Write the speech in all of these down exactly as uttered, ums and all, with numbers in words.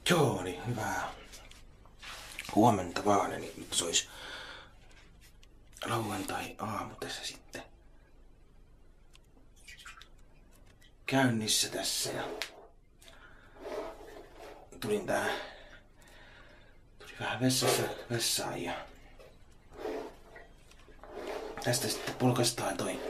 Joo, niin hyvää huomenta vaan, eli nyt se olisi lauantai-aamu tässä sitten käynnissä tässä ja tulin tää, tuli vähän vessassa vessaan ja tästä sitten polkastaan toi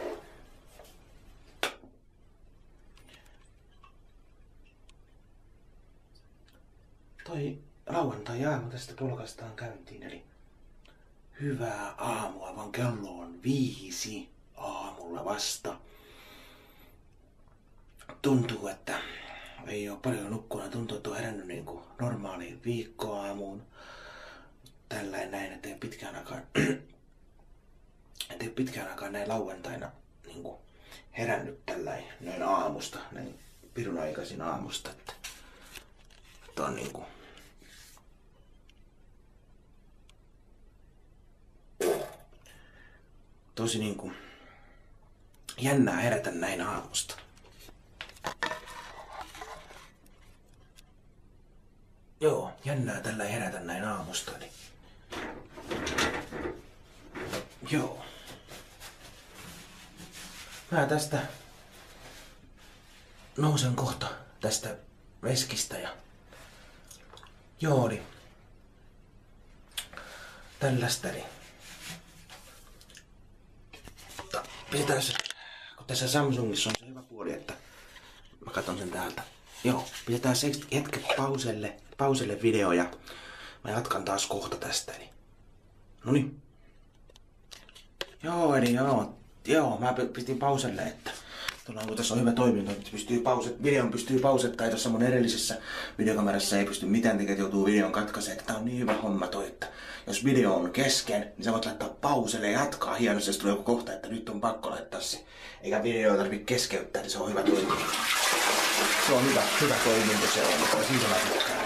toi lauantai-aamu tästä polkastaan käyntiin, eli hyvää aamua, vaan kello on viisi aamulla vasta. Tuntuu, että ei ole paljon nukkunut. Tuntuu, että on herännyt niin kuin normaaliin viikkoaamuun. Tällainen näin, ettei pitkään aikaan, ettei pitkään aikaan näin lauantaina niin kuin herännyt tällainen näin aamusta, näin pirun aikaisin aamusta. Että, että on niin kuin tosi niin kuin jännää herätä näin aamusta. Joo, jännää tällä herätä näin aamusta. Niin. Joo. Mä tästä nousen kohta tästä veskistä ja joo, niin tällaista. Niin. Mutta pidetään se, kun tässä Samsungissa on se hyvä puoli, että mä katson sen täältä. Joo, pidetään se hetken pauselle, pauselle video ja mä jatkan taas kohta tästä. Eli. Noniin. Joo, eli joo, joo, mä pistin pauselle, että tuolla kun tässä on hyvä toiminto, että pystyy pauset, videon pystyy pausettaa, ja tuossa mun edellisessä videokamerassa ei pysty mitään tekemään, että joutuu videon katkaisemaan. Tää on niin hyvä homma toi, että jos video on kesken, niin sä voit laittaa pauselle ja jatkaa hienosti, jos tulee joku kohta, että nyt on pakko laittaa se. Eikä video tarvitse keskeyttää, niin se on hyvä toiminto. Se on hyvä, hyvä toiminto se on, mutta siitä mä tykkään.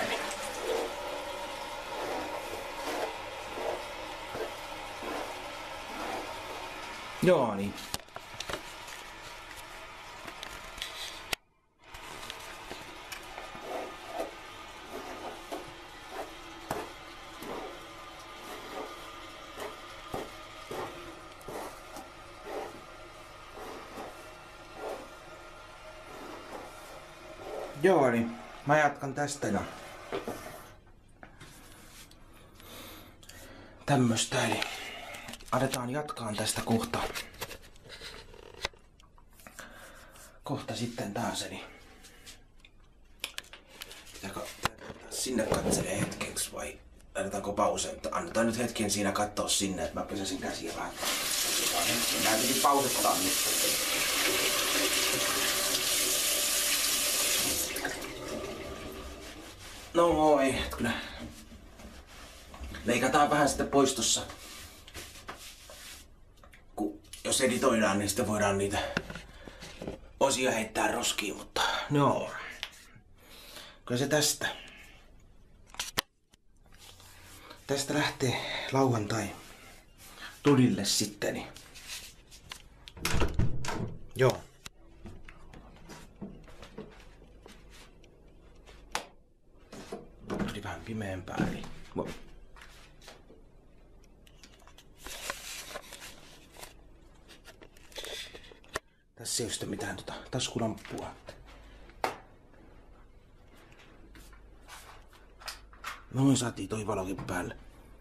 Joo, niin. Joo, niin mä jatkan tästä ja tämmöstä, eli aletaan jatkaa tästä kohta. Kohta sitten taas, eli pitääkö sinne katselee hetkeksi vai laitetaanko pause? Annetaan nyt hetken siinä katsoa sinne, että mä pesäsin käsiä vähän. Nää piti pausettaa nyt. No voi, kyllä. Leikataan vähän sitten pois tossa. Kun jos editoidaan, niin sitten voidaan niitä osia heittää roskiin, mutta no. Kyllä se tästä. Tästä lähtee lauantai tulille sitten. Niin. Joo. Tuli vähän pimeämpää, eli voi. Tässä ei ole sitten mitään tota, taskulamppua. Noin saatiin toi valokin päälle.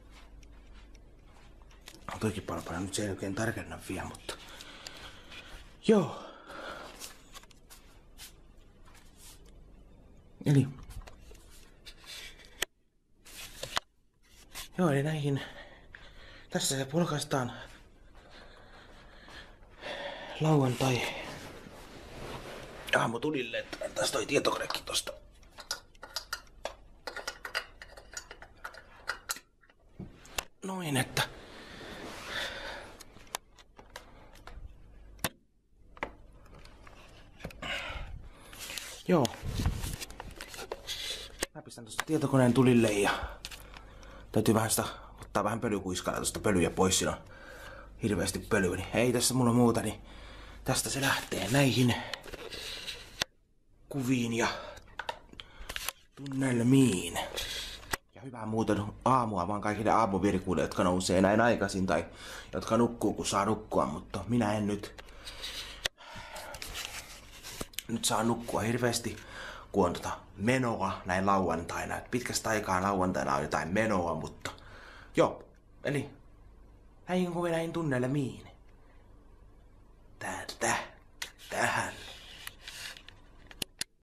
Toikin palpana, nyt se ei oikein tarkenna vielä, mutta joo. Eli joo, eli näihin tässä se polkaistaan lauantai aamu tulille, että tässä toi tietokonekin tosta. Noin, että joo. Mä pistän tosta tietokoneen tulille ja täytyy vähän sitä ottaa vähän pölykuiskalla tosta pölyjä pois, siinä on hirveästi pölyä, niin ei tässä mulla muuta, niin tästä se lähtee näihin kuviin ja tunnelmiin. Ja hyvää muuten aamua vaan kaikille aamuvirkuille, jotka nousee näin aikaisin tai jotka nukkuu kun saa nukkua, mutta minä en nyt nyt saa nukkua hirveästi, kun on tota menoa näin lauantaina. Et pitkästä aikaa lauantaina on jotain menoa, mutta joo, eli näin kuin näin tunnelmiin. Täältä.